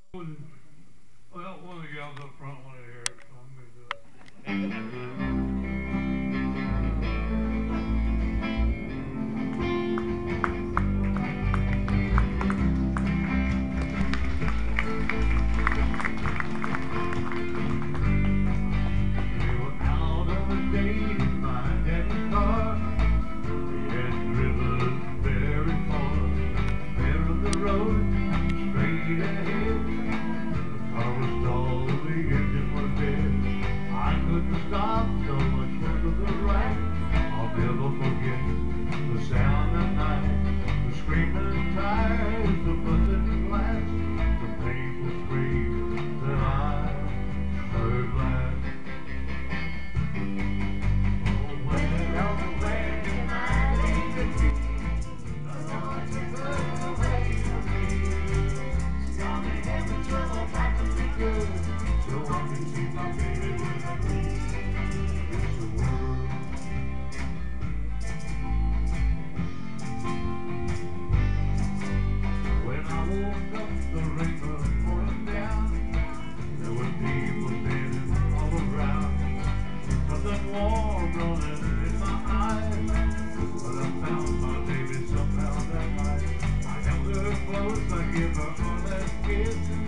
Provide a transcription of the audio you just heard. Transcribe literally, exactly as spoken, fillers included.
Well, one of the gals up front wanted to hear it, so I'm going to do it. Stop so much work of the right. I'll never forget the sound at night, the screaming tires, the busted glass, the painful scream that I heard last. Oh, where, oh, where can I leave the key? No one to put away for me. Tell me every trouble got to be good, so I can see my baby when I leave. Warm running in my eyes, but I found my baby somehow that night. I held her close, I give her all that kiss.